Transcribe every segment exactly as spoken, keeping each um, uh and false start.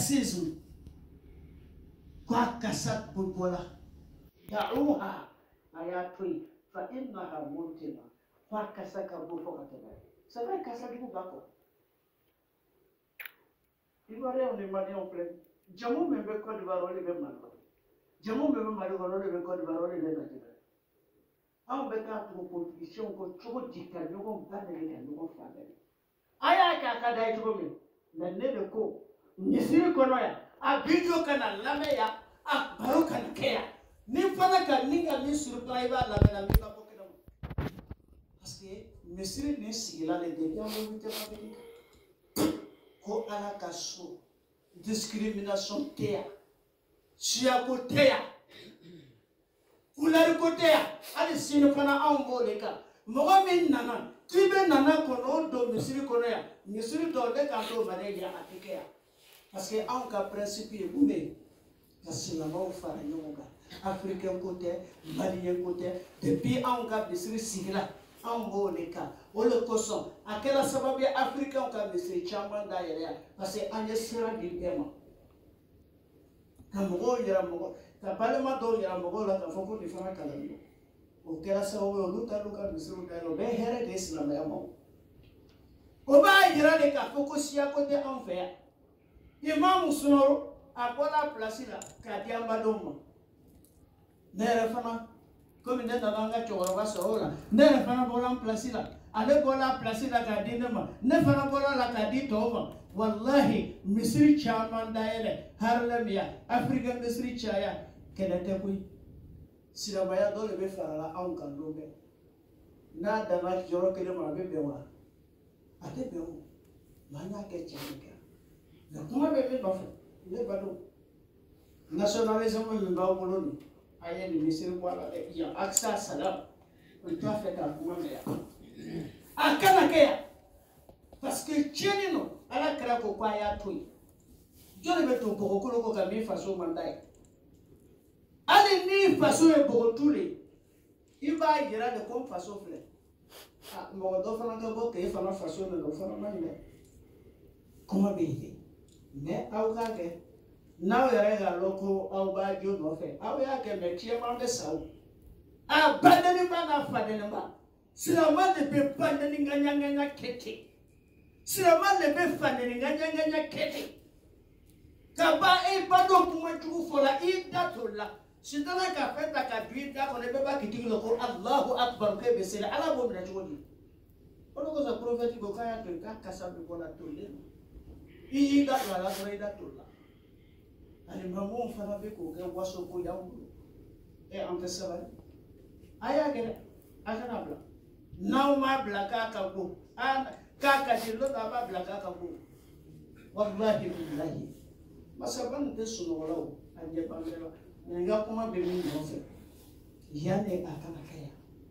racisme kwa kasat bubola da'uha ayatui fa innaha muntina kwa kasaka bufo katena sabai kasaki bubako ibare on mani on plein jamu membe ko di baroli be malo jamu membe malo ko le be ko di baroli le najira am be ka to position ko chogo dika nyogo bane le nyogo fane aya ka ka dai to me na ne le ko nisiri kono ya a video kana lame ya a baro kana kea ni fana ka ninga ni surprise ba lame na mi ka ko kena parce que nisiri ni sigila le de ya mo vite ma be ko ala ka so discrimination tea sia ko tea couleur ko tea ali sino fana an bo le ka mo min nana tibe nana kono do nisiri kono ya nisiri do de ka do bare ya atikea parce que en cas principe est boumé parce que la mort fera yoga africain côté malien côté depuis en cas de siri sigla en bon les cas au le coson à quel sababu africain cas de siri chamba d'ailleurs parce que en sera dilema kamogo yera mogo ka parlement do yera mogo la ka foko di fana kala ni o kera sababu o luka luka de siri d'ailleurs be here de islam ya mo o ba yera de ka foko sia côté en fait imam sunoro akola place la kadiamba domo nere fana comme ne nanga choro ba sola nere fana bola place la ale bola place la kadine ma ne fana bola la kadito ma wallahi misri chaman daele harlamia africa misri chaya kenete kui silabaya dole be farala an kan dobe na dana joro kele ma be bewa ate bewo manya ke changa la kuma bebe bafu le bado nationalisme me ba boloni aye ni misiri kwala ya aksa salam on ta fait ka kuma me ya akana ke ya parce que cheni no ala kra ko kwa ya toy jole be to ko ko ko ka mi faso mandai ale ni faso e bo tule iba gira de ko faso fle ah mo do fana ka bo ke fana faso no do fana mane kuma be mais aw ka kɛ n'aw yɛrɛ ka lɔn ko aw b'a jo nɔfɛ aw y'a kɛ mais tiɲɛman bɛ sa o a badɛniba n'a fadɛniba silamɛ de bɛ badɛni ŋaɲaŋaɲa kɛ ten silamɛ de bɛ fadɛni ŋaɲaŋaɲa kɛ ten ka ban e ba dɔ kuma jugu fɔ la i da t'o la sitana ka fɛn ta ka don i da kɔnɔ i bɛɛ b'a kitigi la ko alahu akubaru k'e bɛ seli ala b'o minɛ cogo di o de kosɔn prophète ko k'a y'a to yen k'a kasa bɛ bɔ la tolen i da la la i da to la ali mamu fana be ko ga waso ko yawo e an ka sabari aya gele akana bla naw ma bla ka ka go an ka ka di lo da ba bla ka ka go wallahi billahi masaban de suno wala o anje bangela nga kuma be mi no fe yane akana kaya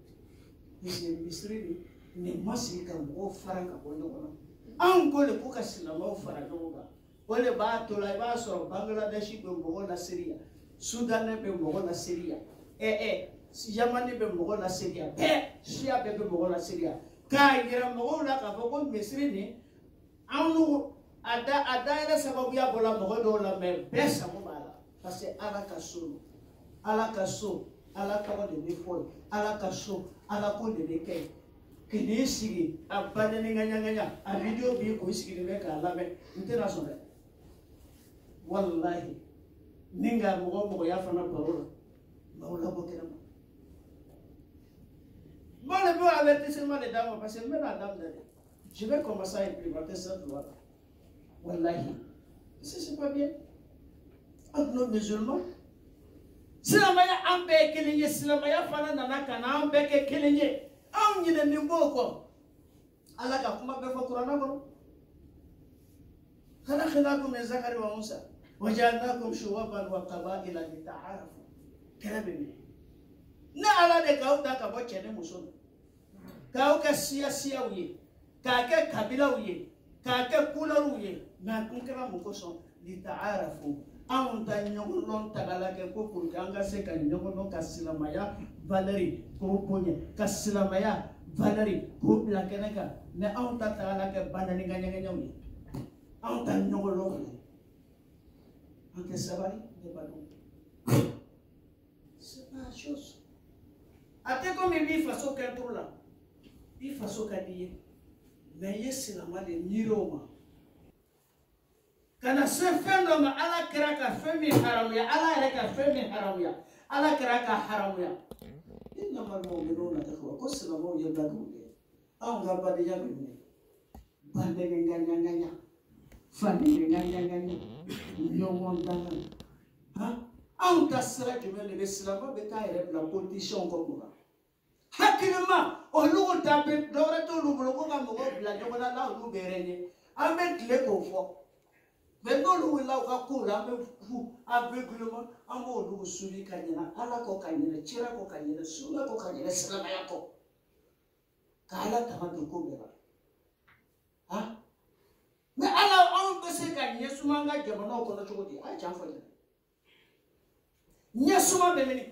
isi misri ni masi ka go faranga ko no an ko le ko ka silamaw fara ɲɔgɔn kan o le b'a to la i b'a sɔrɔ bangladeshi bɛ mɔgɔ la seriya sudan bɛ mɔgɔ la seriya ɛ ɛ yamani bɛ mɔgɔ la seriya bɛɛ siya bɛɛ bɛ mɔgɔ la seriya k'a yira mɔgɔw la k'a fɔ ko misiri ni an n'u a da a dayɛlɛ sababuya bɔra mɔgɔ dɔw la mɛ bɛɛ sago b'a la parce que ala ka so don ala ka so ala tɔgɔ de bɛ fɔ ala ka so ala ko de bɛ kɛ kini sigi a badani ŋaɲaŋaɲa a video bi ko sigi bɛ k'a lamɛn n tɛna sɔn dɛ wallahi ni nka mɔgɔ mɔgɔ y'a fana baro la maaw labɔ kɛnɛ ma bon le bɛ avertissement de d'a ma parce que n bɛna daminɛ dɛ je vais commencer à implémenter cette loi là wallahi c'est pas bien entre nos musulmans silamaya an bɛɛ ye kelen ye silamaya fana nana ka na an bɛɛ kɛ kelen ye an ɲinɛ nin b'o kɔ ala ka kuma bɛɛ fɔ kuranɛ kɔnɔ خلقناكم من ذكر وانثى وجعلناكم شعوبا وقبائل لتعارفوا kɛlɛ bɛ min ne ala de k'aw ta ka bɔ cɛ ni muso la k'aw kɛ siya siyaw ye k'a kɛ kabilaw ye k'a kɛ kulɛriw ye nka a kun kɛra mun kosɔn litaarafu anw ta ɲɔgɔn dɔn tagala kɛ ko pour que an ka se ka ɲɔgɔn dɔn ka silamaya valeur k'o bonya ka silamaya valeur k'o bila kɛnɛ kan mais anw ta tagala kɛ badani ŋaɲaŋaɲaw ye anw ta ɲɔgɔn dɔn que sabari de badon. C'est pas la chose. Ate comme il façon qu'un trou là. Il façon qu'à dire. Mais il c'est la main de Niroma. Quand se fait l'homme à la kraka femi haramia, à la reka femi haramia, à la kraka haramia. Il n'a pas le mot de l'eau là. Qu'est-ce que c'est le mot de badon? Ah, on va pas déjà venir. Bande ganga ganga. Famille ganga ganga. No one done. Hein? On t'a serré du même de cela, mais t'as la position comme ça. Hakilement, au lieu de taper, d'orer tout le bloc, comme on l'a dit, on a là où nous verrons. Avec les confort. Mais non, nous, là, on va courir, vous, aveuglement, en mode où celui qui a à la cocaïne, tira cocaïne, sous la cocaïne, c'est la mayako. Kala tamatu kubera. Hein? Mais alors, on peut se gagner, souvent, il y a un autre chose. Ah, tiens, faut dire. Nyasuma bemeni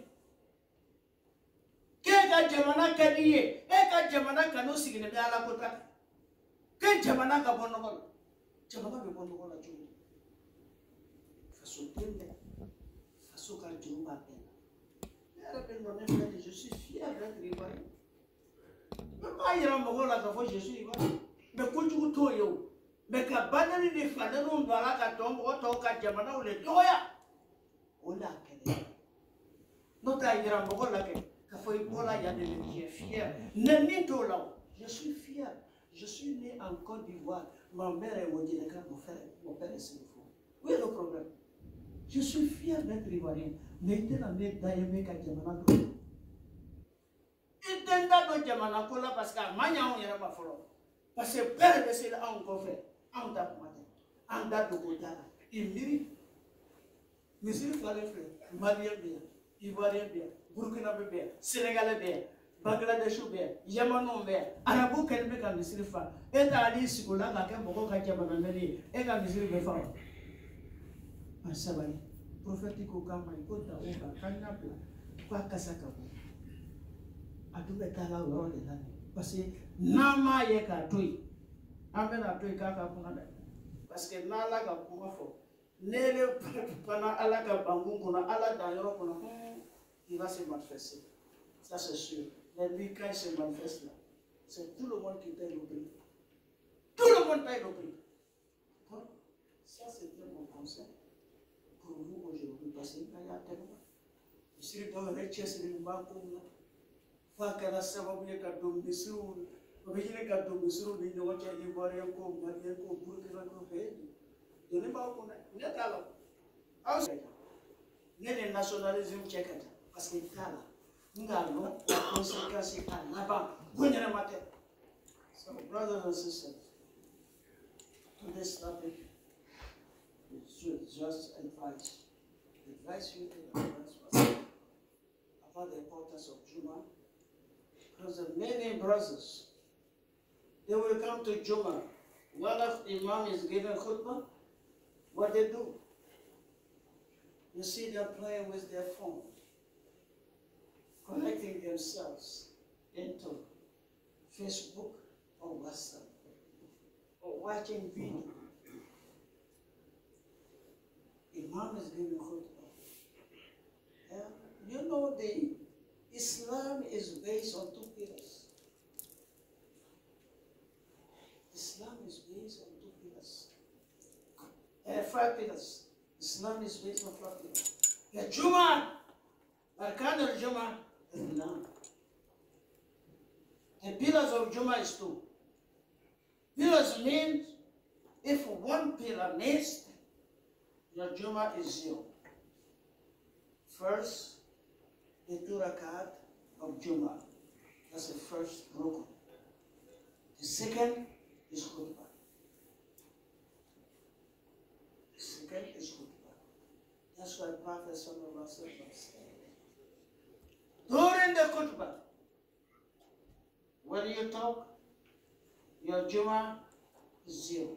ke ga jamana kadiye e ga jamana kanu sigine be ala kota ke jamana ka bonno ko jamana be bonno ko la jumu faso tende faso ka jumu ba pena era ben no ne je suis fier d'être ivoirien mais pas ira mo la ka fo je suis ivoirien mais ko jugu to yo mais ka banani de fana no ndala ka tombo ko to ka jamana o le doya o la kele. Notre aïra Mogolake, qui est fier. Je suis fier. Je suis né en Côte d'Ivoire. Ma mère est Wodinaka, mon frère, mon père est Sénéfou. Où est le problème? Je suis fier d'être ivoirien. Mais il était né d'Ayame Kadjamana. Il était dans Djamana Kola parce qu'à Magnan, il n'y a pas de parce que père de cela a encore fait. En date matin. En date de Kodara. Il mérite. Mais il fallait faire. Malien bien. Ivoirien bien, Burkinabé bien, Sénégalais bien, Bangladesh bien, Yamanon bien, Arabou Kelbe ka misiri fa, et Ali Sikola ka ke moko ka jamana meli, et ka misiri be fa. Asabali, prophétique au kama ikota oka kanapla, pa kasaka ko. Adube tala oro le nani, parce que nama ye ka toy. Amena toy ka ka kunada. Parce que nala ka kuma fo. Nele pana ala ka bangun kuna ala dayoro kuna. Il va se manifester. Ça c'est sûr. Mais lui, quand il se manifeste là, c'est tout le monde qui paye le prix. Tout le monde paye le prix. Donc, ça c'était mon conseil pour vous aujourd'hui. Parce qu'il y a tellement. Si vous avez recherché sur le banque, vous avez la savoir que vous avez des sous, vous avez des cadeaux de sous, vous avez des voitures ivoiriennes, vous avez des voitures pour que vous ayez. Donnez-moi un coup. Vous êtes là. Vous êtes le nationalisme tchèque. Parce que là, nous avons la conséquence là-bas. So, brothers and sisters, today's topic is just advice. Advice you can advise about the importance of Juma. Because the many brothers, they will come to Juma. One of the Imam is giving khutbah. What they do? You see them playing with their phone. Connecting themselves into Facebook or WhatsApp or watching video. Imam is giving khutbah. Yeah? You know the Islam is based on two pillars. Islam is based on two pillars. There are five pillars. Islam is based on five pillars. The Jumu'ah, Arkan al-Jumu'ah. No. The pillars of Juma is two. Pillars means if one pillar missed, your Juma is zero. First, the two rakat of Juma. That's the first rukun. The second is khutbah. The second is khutbah. That's why Prophet Sallallahu Alaihi Wasallam said, during the khutbah, when you talk, your Juma is zero.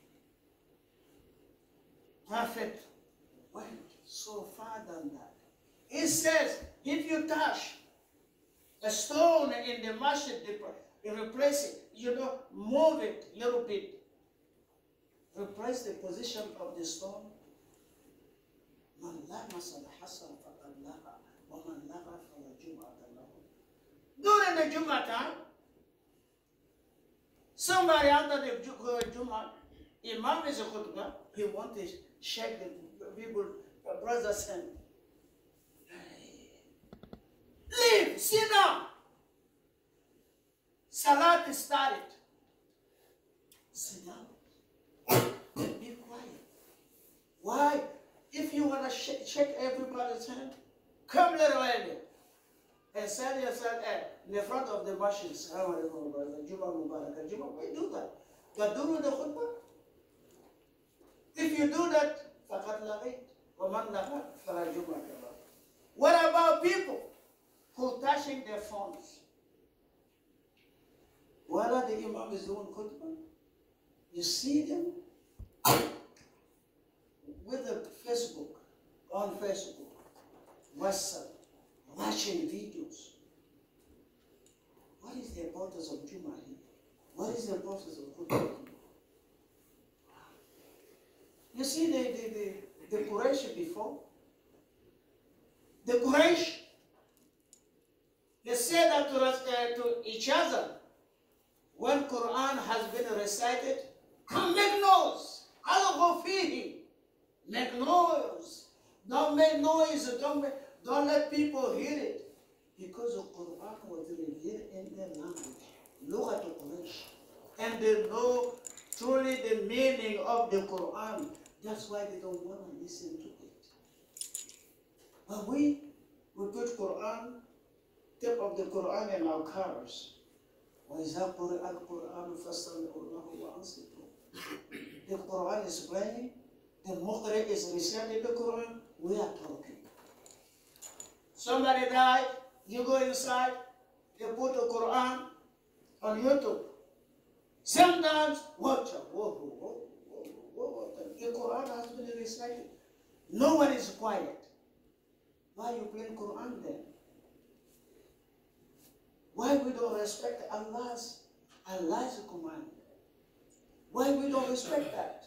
Perfect. Went so far than that. It says, if you touch a stone in the masjid, you replace it, you know, move it a little bit. Replace the position of the stone. حسن حسن فقد لغى ومن لغى فلا جمعة له. During the Jum'ah time, somebody after the Jum'ah, Imam is a khutbah, he wants to shake the people, the brothers hand. Leave, sit down. Salat is started. Sit down. Be quiet. Why? If you want to sh shake everybody's hand, come a little earlier and stand yourself in the front of the masjid. Assalamu alaikum, brother. Jum'ah Mubarak. Jum'ah, why do that? But during the khutbah, if you do that, فَقَدْ لَغَيْتْ وَمَنْ لَغَى فَلَا جُمْعَةَ لَهُ. What about people who touching their phones? While the Imam is doing khutbah, you see them with the Facebook, on Facebook, WhatsApp, watching videos. What is the importance of Jummah here? What is the importance of khutbah? You see the, the, the, the Quraysh before? The Quraysh, they say that to, us, uh, to each other, when Quran has been recited, come make noise. Al fihi. Make noise. Don't make noise. Don't, make, don't let people hear it. Because the Quran was revealed in their language. Look at the Quraysh. And they know truly the meaning of the Quran. That's why they don't want to listen to it. But we, we put Quran, tip of the Quran in our cars. وَإِذَا قُرِئَ الْقُرْآنُ فَاسْتَمِعُوا لَهُ وَأَنصِتُوا. The Quran is playing, the Muqri is reciting the Quran, we are talking. Somebody died, you go inside, you put the Quran on YouTube. Sometimes, watch out, whoa, whoa, whoa. The Quran has been recited. No one is quiet. Why are you playing Quran then? Why we don't respect Allah's, Allah's command? Why we don't respect that?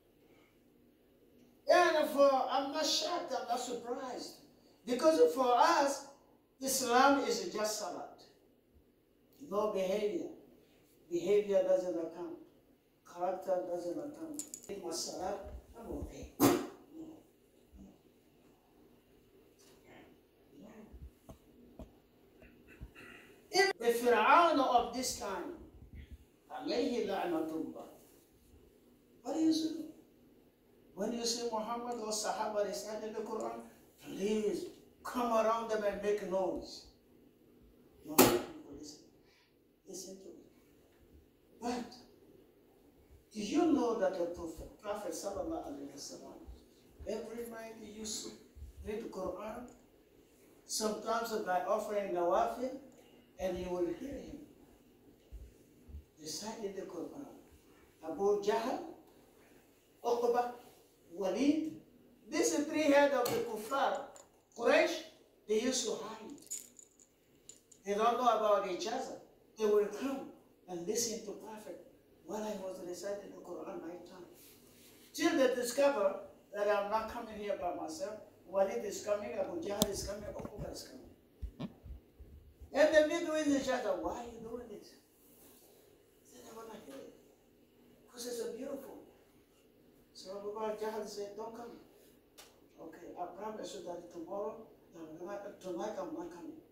And for, I'm not shocked, I'm not surprised. Because for us, Islam is just salat. No behavior. Behavior doesn't account. Character doesn't account. My salat, I'm okay. No. No. No. If the Fir'aun of this time, alayhi la'natullah, what do you say? When you see Muhammad or Sahaba reciting the Quran, please come around them and make noise. No, people listen. Listen to it. But do you know that the Prophet, Prophet Sallallahu Alaihi Wasallam, every night he used to read the Quran, sometimes by offering nawafil, and you will hear him reciting the Quran. Abu Jahl, Uqba, Walid, these are three heads of the Kuffar, Quraysh, they used to hide. They don't know about each other. They will come and listen to Prophet while I was reciting the Quran night time. Till they discover that I'm not coming here by myself. Walid is coming, Abu Jahl is coming, Uqba is coming. And they meet with each other. Why are you doing it? They said, I want to hear it. Because it's so beautiful. So Abu Jahl said, don't come. Okay, I promise you that tomorrow, tonight I'm not coming.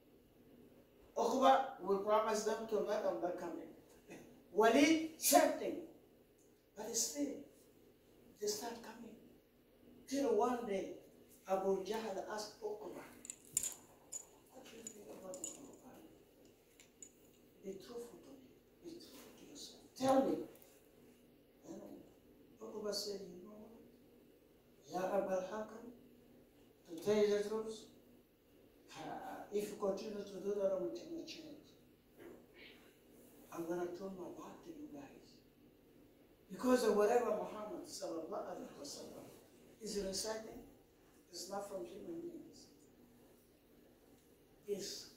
Uqba will promise them tonight I'm not coming. Walid, same thing. But still, they start coming. Till one day, Abu Jahl asked Uqba, what do you think about the Quran? Be truthful to me. Be truthful to yourself. Tell me. And Uqba said, you know what? Ya Abu al-Hakam, to tell you the truth, if you continue to do that, I'm going to change. I'm going to turn my back to you guys. Because of whatever Muhammad sallallahu alaihi wasallam is reciting, it's not from human beings. It's